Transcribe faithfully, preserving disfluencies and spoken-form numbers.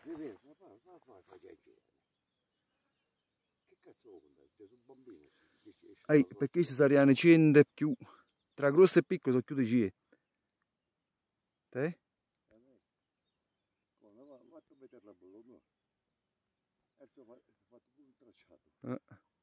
vedi, fa, fa, fa, fa, fa chiacchiere. Che cazzo vuoi contare? Sono bambini, Ehi, perché si saranno cento e più. Tra grosso e piccolo sono più di cento. Te? Ma fatto mettere la bolla, no? Adesso ho fatto pure un tracciato. Eh.